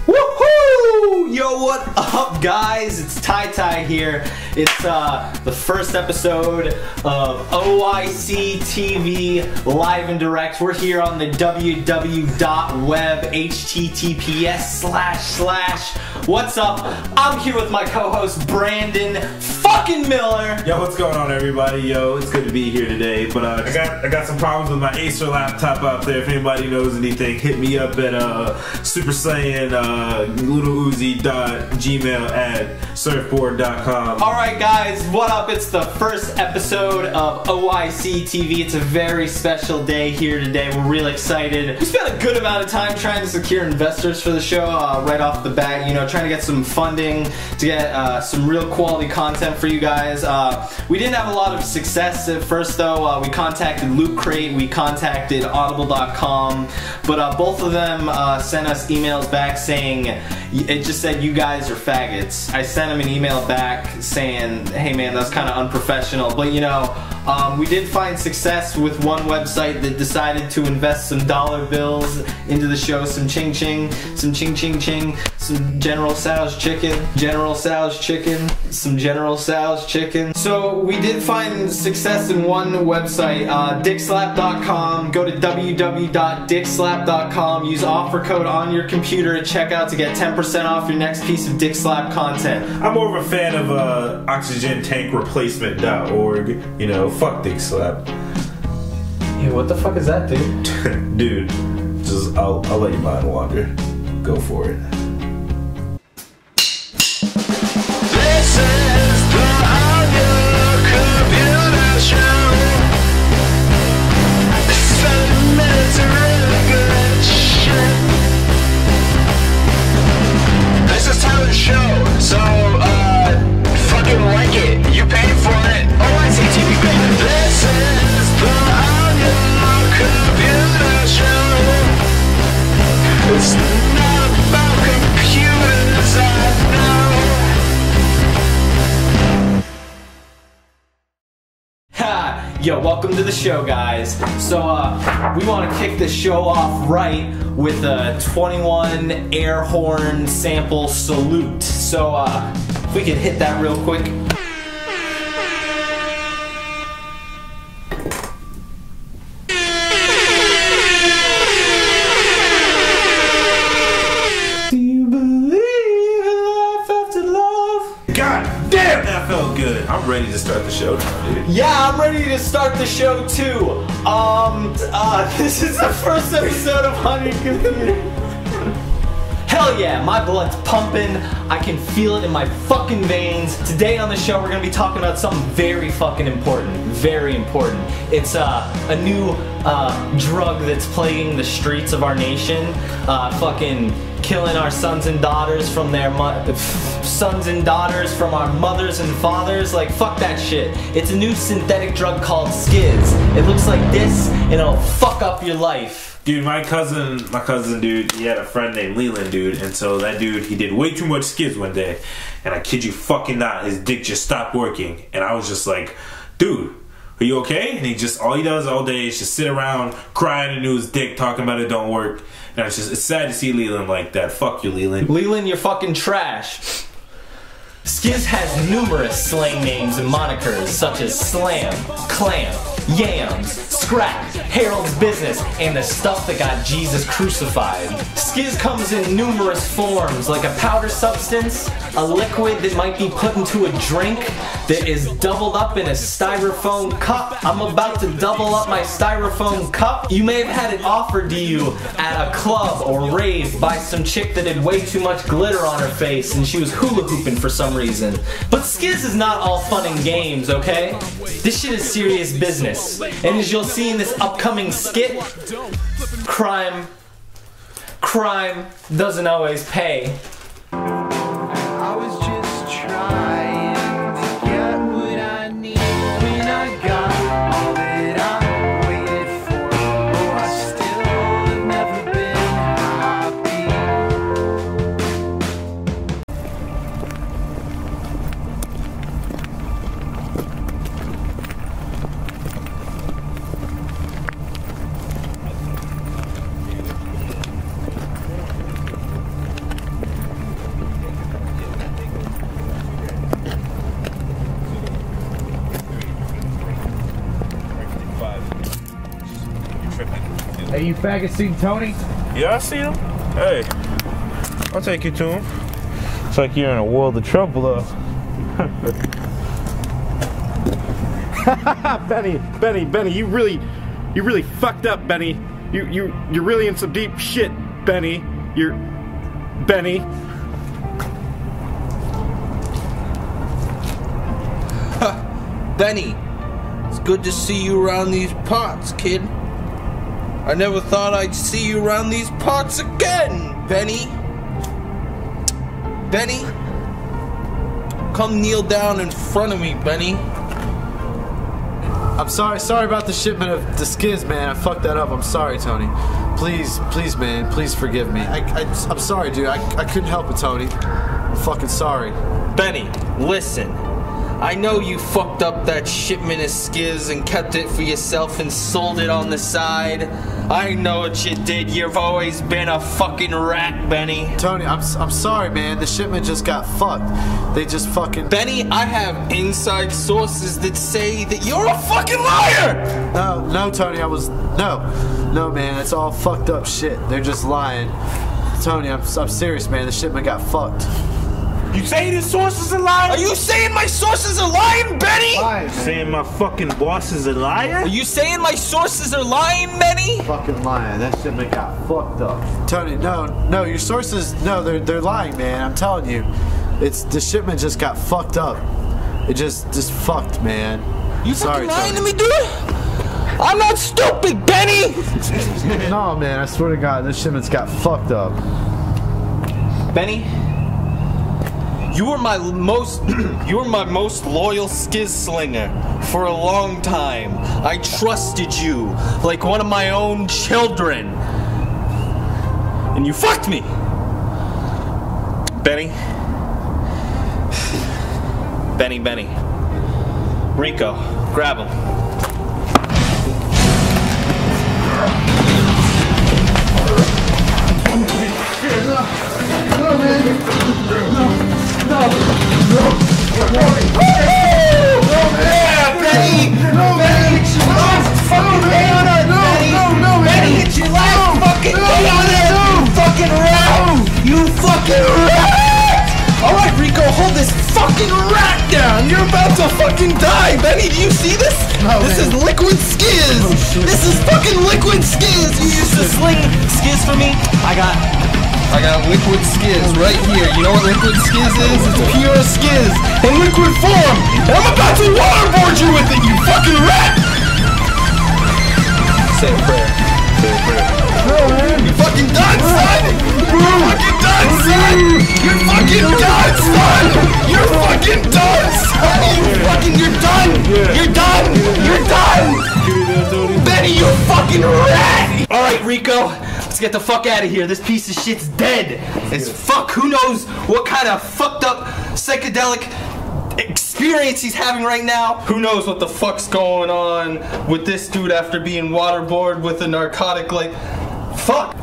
Woohoo! Yo, what up, guys? It's Ty here. It's the first episode of OYC TV live and direct. We're here on the www.web https// What's up? I'm here with my co-host Brandon fucking Miller. Yo, what's going on, everybody? Yo, it's good to be here today. But I got some problems with my Acer laptop out there. If anybody knows anything, hit me up at Super Saiyan littleuzi.gmail@surfboard.com. Alright guys, what up? It's the first episode of OYC TV. It's a very special day here today. We're really excited. We spent a good amount of time trying to secure investors for the show right off the bat, you know, trying to get some funding to get some real quality content for you guys. We didn't have a lot of success at first though. We contacted Loot Crate, we contacted audible.com, but both of them sent us emails back saying, it just said you guys are faggots. I sent them an email back saying, hey man, that's kind of unprofessional, but you know, we did find success with one website that decided to invest some dollar bills into the show, some ching ching, some ching ching ching, some General Tso's chicken, some General Tso's chicken. So we did find success in one website, dickslap.com. Go to www.dickslap.com. Use offer code OnYourComputer at checkout to get 10% off your next piece of Dick Slap content. I'm more of a fan of oxygentankreplacement.org. You know, fuck Dick Slap. Yeah, what the fuck is that, dude? Dude, just I'll let your mind wander. Go for it. This is the OnYourComputer show. 7 minutes of really good shit. This is Tyler's show, so fucking like it. You paid for it. OYC TV, baby. This is the OnYourComputer show. It's not about computers, I know. Ha! Yo, welcome to the show, guys. So, we want to kick the show off right with a 21 air horn sample salute. So, if we could hit that real quick. Do you believe in life after love? God damn, that felt good. I'm ready to start the show now, dude. Yeah, I'm ready to start the show too. This is the first episode of On Your Computer. Hell yeah, my blood's pumping. I can feel it in my fucking veins. Today on the show, we're gonna be talking about something very fucking important. Very important. It's a new drug that's plaguing the streets of our nation. Fucking killing our sons and daughters from their from our mothers and fathers. Like, fuck that shit. It's a new synthetic drug called Skizz. It looks like this, and it'll fuck up your life. Dude, my cousin, dude, he had a friend named Leland, dude, and so that dude, he did way too much Skizz one day, and I kid you fucking not, his dick just stopped working, and I was just like, dude, are you okay? And he just, all he does all day is just sit around crying into his dick, talking about it don't work, and it's sad to see Leland like that. Fuck you, Leland. Leland, you're fucking trash. Skizz has numerous slang names and monikers such as Slam, Clam, Yams, Scrap, Harold's Business, and the stuff that got Jesus crucified. Skizz comes in numerous forms, like a powder substance, a liquid that might be put into a drink that is doubled up in a styrofoam cup. I'm about to double up my styrofoam cup. You may have had it offered to you at a club or rave by some chick that had way too much glitter on her face and she was hula hooping for some reason. But Skizz is not all fun and games, okay? This shit is serious business. And as you'll see in this upcoming skit, crime doesn't always pay. I was just trying to get what I need when I got all that I waited for. Oh, I still have never been happy. Hey, you faggot seen Tony? Yeah, I see him. Hey, I'll take you to him. It's like you're in a world of trouble, though. Benny, you really fucked up, Benny. You're really in some deep shit, Benny. Benny. Benny, it's good to see you around these parts, kid. I never thought I'd see you around these parts again, Benny. Benny, come kneel down in front of me, Benny. I'm sorry about the shipment of the Skizz, man. I fucked that up. I'm sorry, Tony. Please, man, please forgive me. I'm sorry, dude. I couldn't help it, Tony. I'm fucking sorry. Benny, listen. I know you fucked up that shipment of Skizz and kept it for yourself and sold it on the side. I know what you did. You've always been a fucking rat, Benny. Tony, I'm sorry, man. The shipment just got fucked. They just fucking... Benny, I have inside sources that say that you're a fucking liar! No, Tony, No, man, it's all fucked up shit. They're just lying. Tony, I'm serious, man. The shipment got fucked. You saying his sources are lying? Are you saying my sources are lying, Benny? Lying, saying my fucking boss is a liar? Are you saying my sources are lying, Benny? Fucking lying. That shipment got fucked up. Tony, no, your sources, no, they're lying, man. I'm telling you. The shipment just got fucked up. It just fucked, man. You fucking lying to me, dude? I'm not stupid, Benny! No, man, I swear to God, this shipment's got fucked up. Benny? You were my most loyal Skizz slinger for a long time. I trusted you like one of my own children. And you fucked me. Benny. Benny. Rico, grab him. No, man. No. Benny! Benny, it's your last fucking day on Earth, Benny! Benny, it's your last fucking day on Earth, you fucking rat! You fucking rat! Alright, Rico, hold this fucking rat down! You're about to fucking die! Benny, do you see this? No, this man. is liquid Skizz! Oh, this is fucking liquid Skizz! You used to sling Skizz for me? I got liquid Skizz right here. You know what liquid Skizz is? It's pure Skizz in liquid form. And I'm about to waterboard you with it, you fucking rat! Say a prayer. Say a prayer. No, man. You fucking done, son! You're fucking done, son! You're fucking done, son! You're fucking done, son! You're done! You're done! You're done! Benny, you fucking rat! Alright, Rico. Let's get the fuck out of here. This piece of shit's dead as fuck. Who knows what kind of fucked up psychedelic experience he's having right now? Who knows what the fuck's going on with this dude after being waterboarded with a narcotic like... Fuck!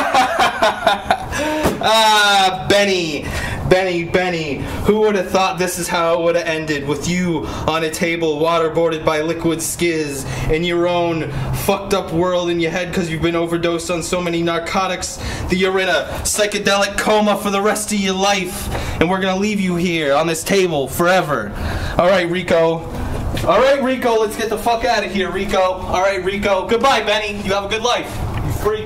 Ah, Benny. Who would have thought this is how it would have ended? With you on a table waterboarded by liquid Skizz in your own fucked up world in your head because you've been overdosed on so many narcotics that you're in a psychedelic coma for the rest of your life. And we're gonna leave you here on this table forever. Alright, Rico. Alright, Rico, let's get the fuck out of here, Rico. Alright, Rico. Goodbye, Benny. You have a good life. You freak.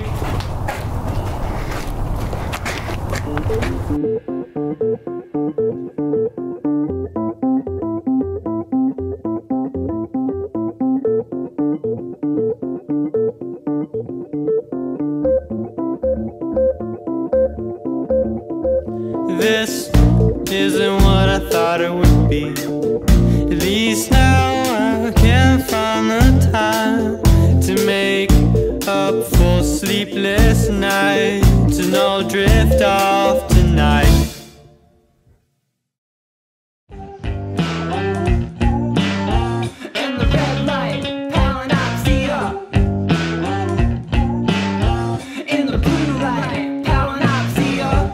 This isn't what I thought it would be. At least now I can find the time to make up for sleepless nights, and I'll drift off tonight. In the red light, palinopsia. In the blue light, palinopsia.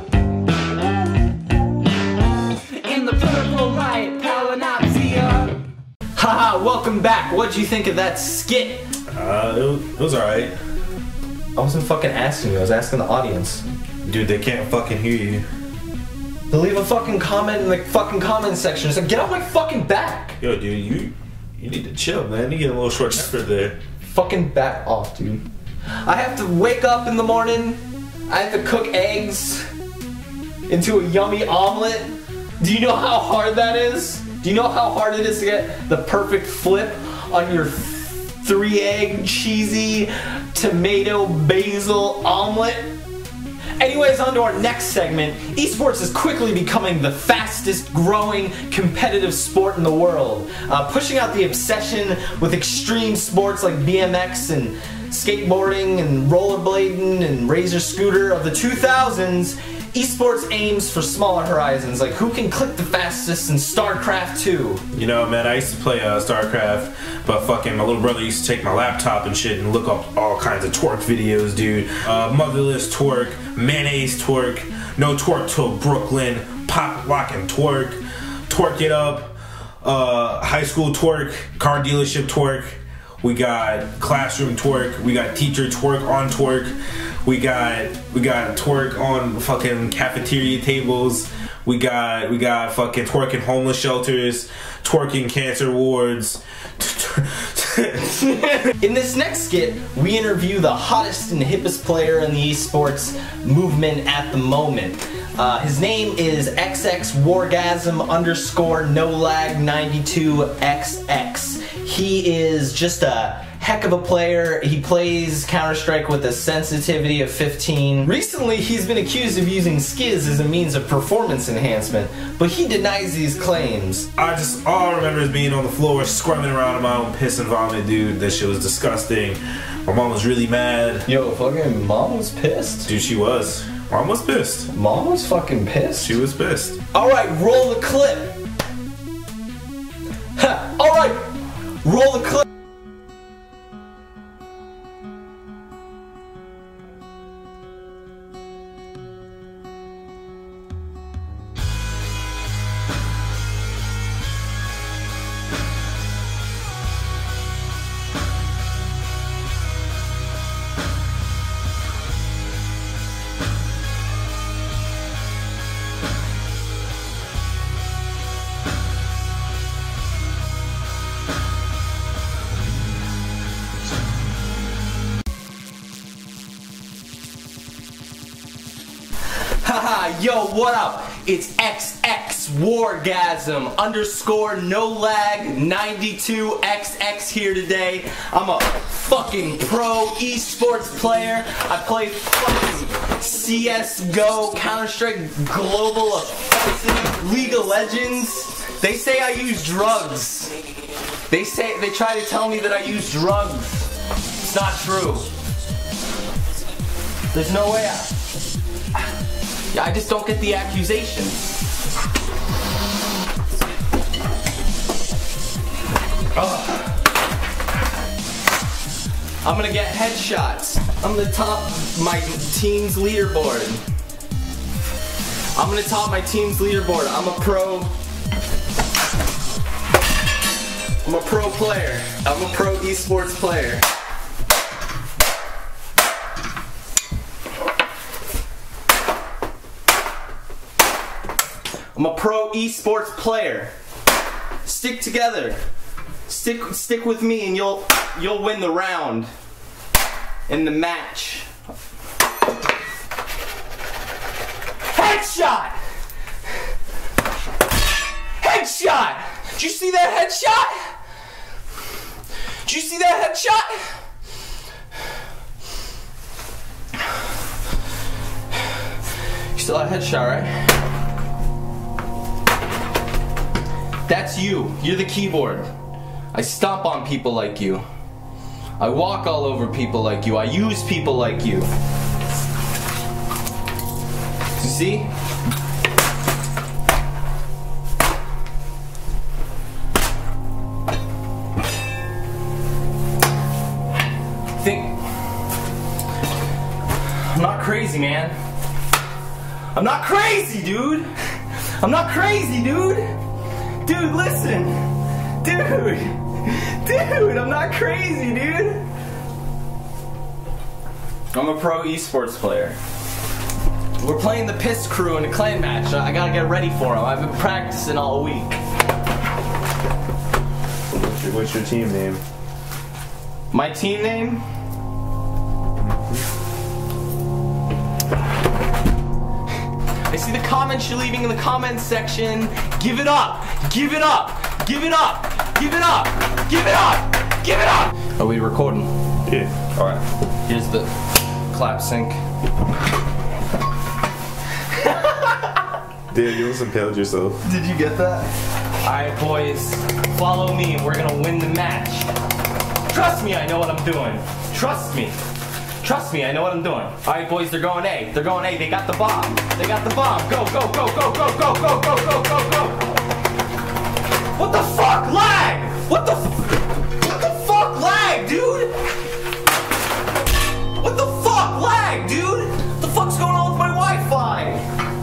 In the purple light, palinopsia. Haha, welcome back. What'd you think of that skit? It was alright. I wasn't fucking asking you, I was asking the audience. Dude, they can't fucking hear you. To leave a fucking comment in the fucking comment section. It's like, get off my fucking back! Yo, dude, you need to chill, man. You get a little short tempered there. Fucking back off, dude. I have to wake up in the morning. I have to cook eggs into a yummy omelet. Do you know how hard that is? Do you know how hard it is to get the perfect flip on your 3-egg cheesy tomato basil omelet? Anyways, on to our next segment. Esports is quickly becoming the fastest growing competitive sport in the world. Pushing out the obsession with extreme sports like BMX and skateboarding and rollerblading and razor scooter of the 2000s, esports aims for smaller horizons, like who can click the fastest in StarCraft 2. You know, man, I used to play StarCraft, but fucking my little brother used to take my laptop and shit and look up all kinds of twerk videos, dude. Motherless twerk, mayonnaise twerk, no twerk till Brooklyn, pop, lock, and twerk, twerk it up, high school twerk, car dealership twerk. We got classroom twerk, we got teacher twerk on twerk, we got twerk on fucking cafeteria tables, we got fucking twerk in homeless shelters, twerk in cancer wards. In this next skit, we interview the hottest and hippest player in the esports movement at the moment. His name is xxwargasm_nolag92xx. He is just a heck of a player. He plays Counter-Strike with a sensitivity of 15. Recently, he's been accused of using Skizz as a means of performance enhancement, but he denies these claims. All I remember is being on the floor, squirming around in my own piss and vomit, dude. That shit was disgusting. My mom was really mad. Yo, fucking mom was pissed. Dude, she was. Mom was pissed. Mom was fucking pissed? She was pissed. Alright, roll the clip. Alright, roll the clip. Haha, yo, what up? It's xxwargasm_nolag92xx here today. I'm a fucking pro esports player. I play fucking CSGO, Counter-Strike Global Offensive, League of Legends. They say I use drugs. They try to tell me that I use drugs. It's not true. There's no way I just don't get the accusation. I'm gonna get headshots. I'm gonna top my team's leaderboard. I'm gonna top my team's leaderboard. I'm a pro player. I'm a pro esports player. I'm a pro esports player. Stick together. Stick with me and you'll win the round in the match. Headshot! Headshot! Did you see that headshot? Did you see that headshot? You still have a headshot, right? That's you. You're the keyboard. I stomp on people like you. I walk all over people like you. I use people like you. You see? I'm not crazy, man. I'm not crazy, dude. I'm not crazy, dude. Dude, listen. Dude, I'm not crazy, dude. I'm a pro esports player. We're playing the Piss Crew in a clan match. I gotta get ready for them. I've been practicing all week. What's your team name? My team name? I see the comments you're leaving in the comments section. Give it up! Give it up! Give it up! Give it up! Give it up! Give it up! Are we recording? Yeah. Alright. Here's the clap sync. Dude, you almost impaled yourself. Did you get that? Alright, boys. Follow me and we're gonna win the match. Trust me, I know what I'm doing. Trust me. Trust me, I know what I'm doing. Alright, boys, they're going A. They're going A. They got the bomb. They got the bomb. Go, go, go, go, go, go, go, go, go, go, go. What the fuck? Lag! What the fuck? Lag, dude? What the fuck? Lag, dude? What the fuck's going on with my Wi-Fi?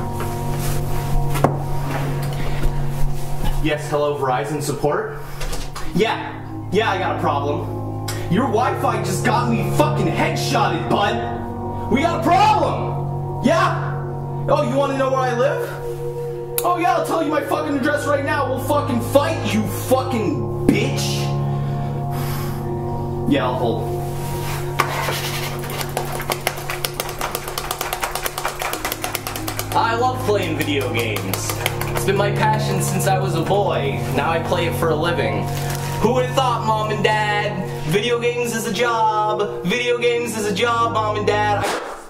Yes, hello, Verizon support? Yeah, I got a problem. Your Wi-Fi just got me fucking headshotted, bud. We got a problem. Yeah? Oh, you want to know where I live? Oh yeah, I'll tell you my fucking address right now. We'll fucking fight, you fucking bitch. Yeah, I'll hold. I love playing video games. It's been my passion since I was a boy. Now I play it for a living. Who would have thought, Mom and Dad? Video games is a job. Video games is a job, Mom and Dad.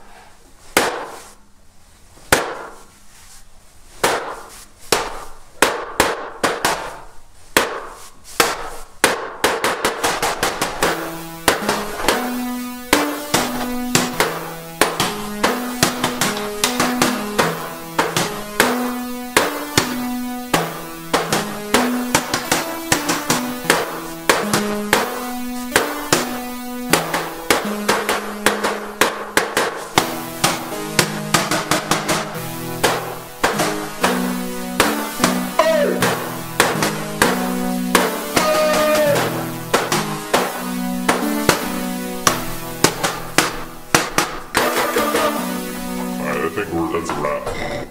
That's a wrap.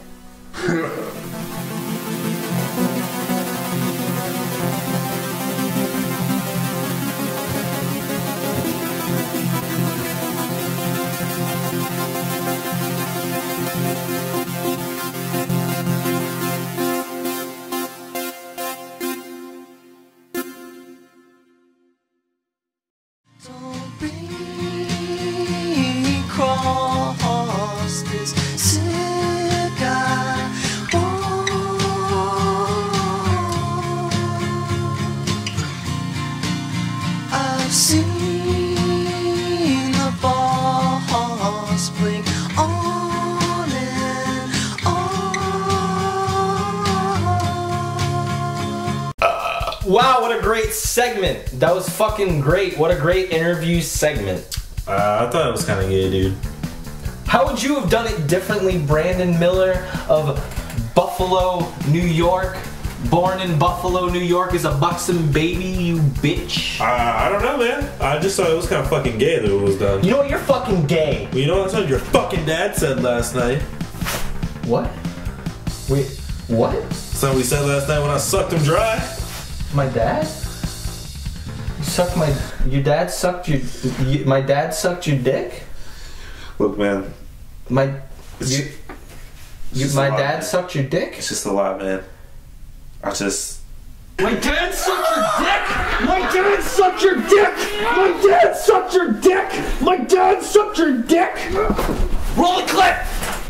Wow, what a great segment. That was fucking great. What a great interview segment. I thought it was kind of gay, dude. How would you have done it differently, Brandon Miller of Buffalo, New York? Born in Buffalo, New York as a buxom baby, you bitch. I don't know, man. I just thought it was kind of fucking gay that it was done. You know what? You're fucking gay. Well, you know what your fucking dad said last night? What? Wait, what? Something we said last night when I sucked him dry. My dad? You sucked my... Your dad sucked your... My dad sucked your dick? Look, man. My... My lot, dad man. sucked your dick? It's just a lot, man. I just... My dad sucked your dick! My dad sucked your dick! My dad sucked your dick! My dad sucked your dick! Roll the clip!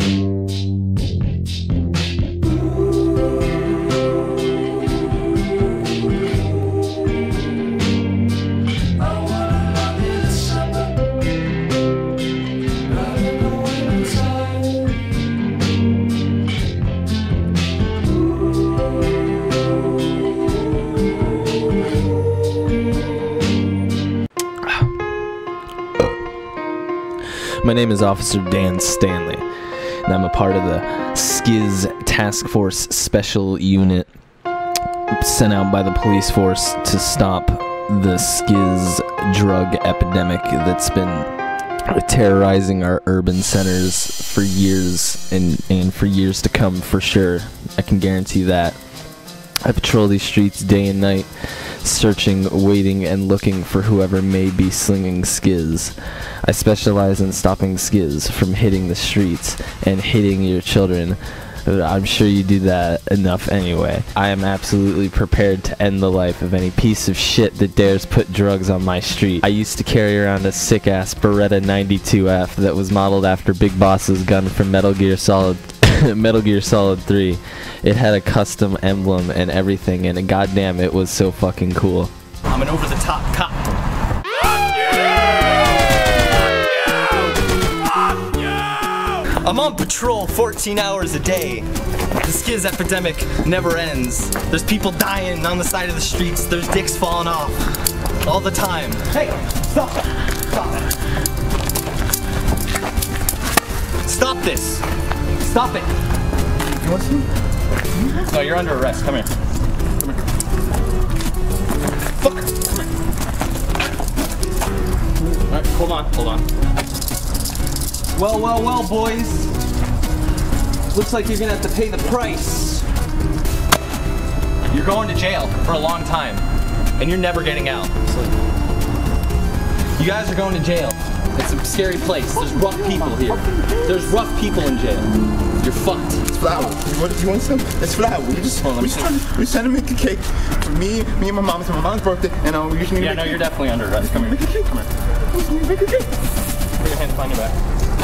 My name is Officer Dan Stanley, and I'm a part of the Skizz Task Force Special Unit sent out by the police force to stop the Skizz drug epidemic that's been terrorizing our urban centers for years and for years to come, for sure. I can guarantee that. I patrol these streets day and night, searching, waiting, and looking for whoever may be slinging skizz. I specialize in stopping skizz from hitting the streets and hitting your children. I'm sure you do that enough anyway. I am absolutely prepared to end the life of any piece of shit that dares put drugs on my street. I used to carry around a sick-ass Beretta 92F that was modeled after Big Boss's gun from Metal Gear Solid 3. It had a custom emblem and everything, and goddamn, it was so fucking cool. I'm an over-the-top cop. I'm on patrol 14 hours a day. The skizz epidemic never ends. There's people dying on the side of the streets. There's dicks falling off all the time. Hey, stop it. Stop it. Stop this. Stop it. You want some? No, you're under arrest. Come here. Come here. Fucker. Come here. All right, hold on. Hold on. Well, boys. Looks like you're gonna have to pay the price. You're going to jail for a long time, and you're never getting out. So you guys are going to jail. It's a scary place. There's rough people here. There's rough people in jail. You're fucked. It's flour. What do you want some? It's flour. We just we're trying to make a cake for me and my mom. It's my mom's birthday, and we just need to make a cake. You're definitely under arrest. Come here. Make a cake. Come here. Make a cake. Put your hands behind your back.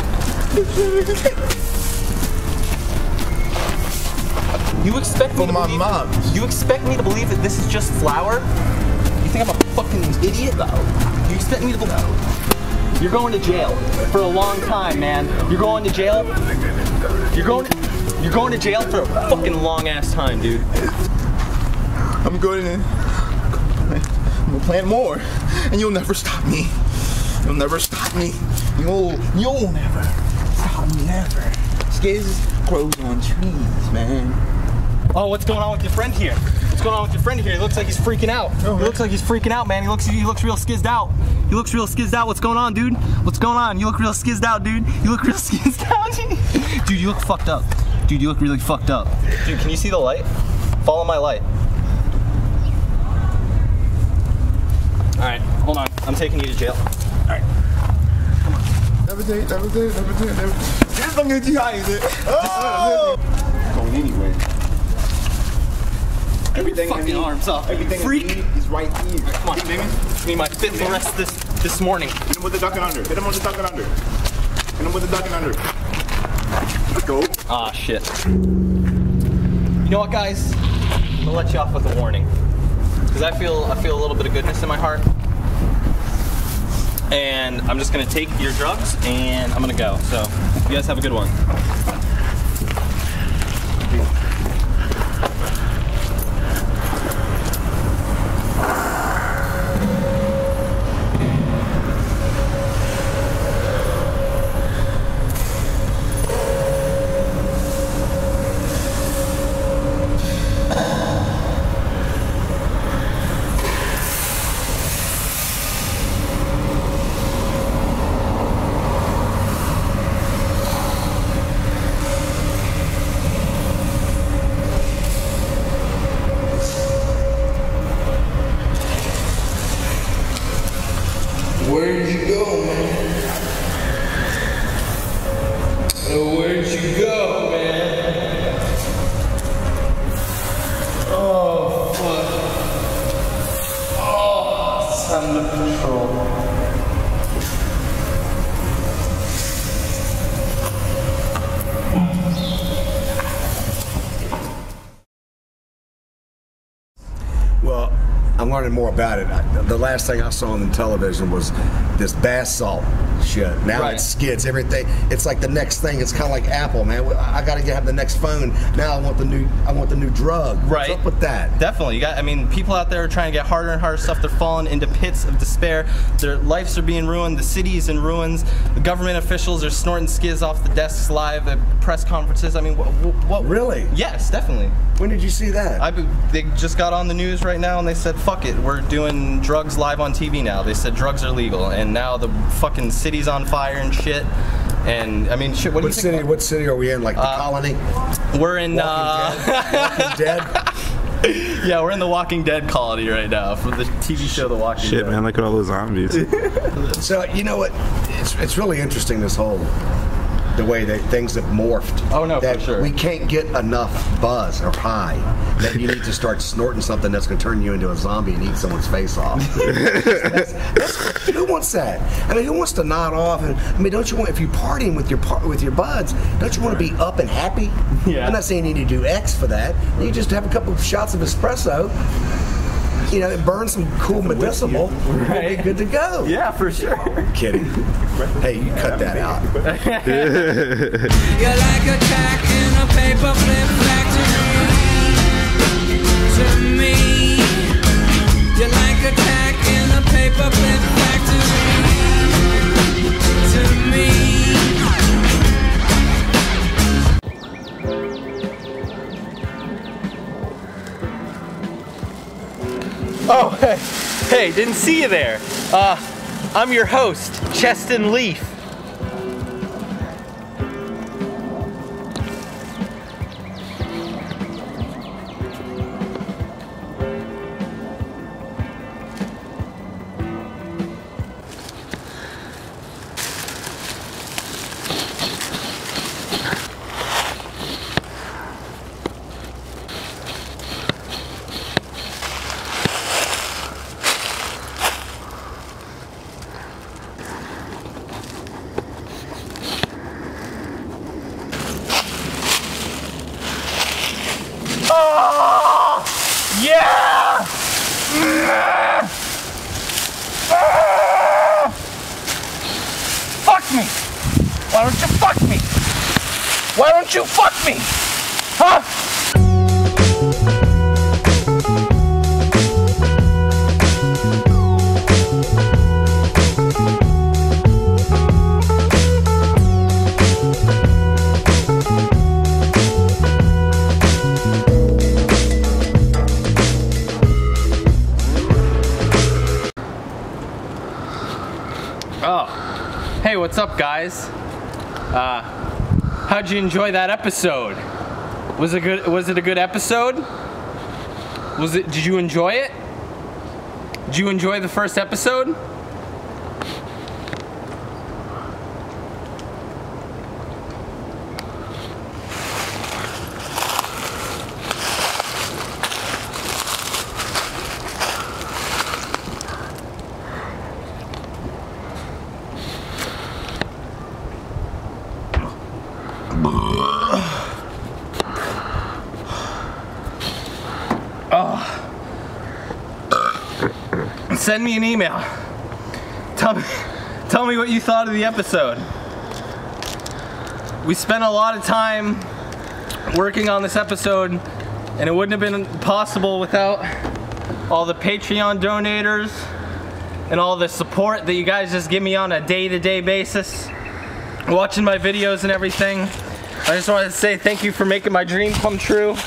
You expect me You expect me to believe that this is just flour? You think I'm a fucking idiot? You expect me to believe? You're going to jail for a long time, man. You're going to jail. You're going to jail for a fucking long ass time, dude. I'm going to. I'm gonna plan more, and you'll never stop me. You'll never stop me. You'll never stop me ever. Skizz grows on trees, man. Oh, what's going on with your friend here? What's going on with your friend here? He looks like he's freaking out. He looks like he's freaking out, man. He looks real skizzed out. He looks real skizzed out. What's going on, dude? What's going on? You look real skizzed out, dude. You look real skizzed out, dude. You look fucked up. Dude, you look really fucked up. Dude, can you see the light? Follow my light. All right, hold on. I'm taking you to jail. All right. Never did. Just don't get you high, is it? Oh! Going anyway. Everything fucking arms up. Everything freak is right here. Come on, baby. Give me my 5th arrest this morning. Hit him with the duck and under. Hit him with the duck and under. Hit him with the duck and under. Let's go. Ah, shit. You know what, guys? I'm gonna let you off with a warning. Because I feel a little bit of goodness in my heart. And I'm just gonna take your drugs and I'm gonna go. So, you guys have a good one. Where'd you go, man? Where'd you go, man? Oh, fuck. Oh, it's time to patrol. Well, I'm learning more about it. The last thing I saw on the television was this bath salt shit. Now it's Skizz, everything. It's like the next thing. It's kind of like Apple, man. I got to have the next phone. Now I want the new drug. Right. What's up with that? Definitely. I mean, people out there are trying to get harder and harder stuff. They're falling into pits of despair. Their lives are being ruined. The city is in ruins. The government officials are snorting Skizz off the desks live at press conferences. I mean, what? Really? Yes, definitely. When did you see that? They just got on the news right now and they said, fuck we're doing drugs live on TV now. They said drugs are legal, and now the fucking city's on fire and shit. And I mean, shit. What city? What city are we in? Like the Colony? We're in Walking Dead. Yeah, we're in the Walking Dead colony right now from the TV show The Walking Dead. Shit, man, look at all those zombies. So you know what? It's really interesting, this whole the way that things have morphed. Oh no, that for sure. We can't get enough buzz or high that you need to start snorting something that's going to turn you into a zombie and eat someone's face off. Who wants that? I mean, who wants to nod off? And I mean, don't you want, if you're partying with your buds, don't you want to be up and happy? Yeah. I'm not saying you need to do X for that. You just have a couple of shots of espresso. You know, burn some cool medicinal, right? You'll be good to go. Yeah, for sure. I'm kidding. Hey, you cut that out. You're like a tack in a paper flip factory. To me, you're like a tack in a paper flip factory. To me. Oh, hey, didn't see you there. I'm your host, Cheston Leaf. Yeah! Fuck me! Why don't you fuck me? Why don't you fuck me? Huh? Oh, hey, what's up, guys? How'd you enjoy that episode? Was it good? Was it a good episode? Did you enjoy it? Did you enjoy the first episode? Send me an email. Tell me what you thought of the episode. We spent a lot of time working on this episode, and it wouldn't have been possible without all the Patreon donators and all the support that you guys just give me on a day-to-day basis, watching my videos and everything. I just wanted to say thank you for making my dream come true.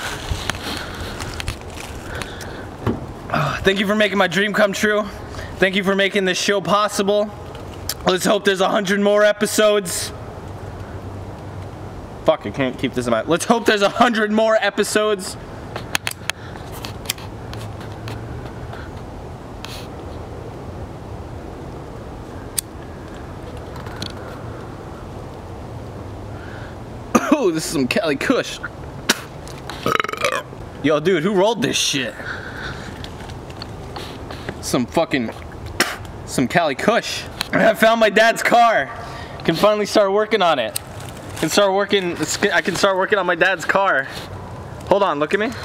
Thank you for making my dream come true. Thank you for making this show possible. Let's hope there's 100 more episodes. Fuck, I can't keep this in my... Let's hope there's 100 more episodes. Oh, this is some Cali Kush. Yo, dude, who rolled this shit? Some Cali Kush. I found my dad's car. Can finally start working on it. I can start working on my dad's car. Hold on, look at me.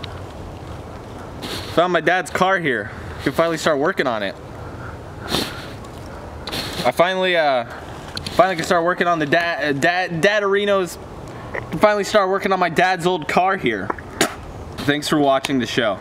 Found my dad's car here. Can finally start working on it. I finally can start working on the Dadarinos. Can finally start working on my dad's old car here. Thanks for watching the show.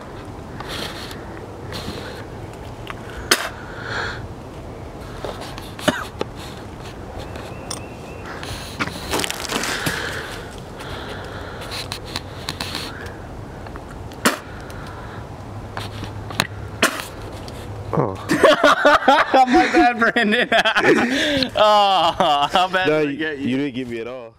bad, Brandon. Oh, how bad No, did I get you? You didn't get me at all.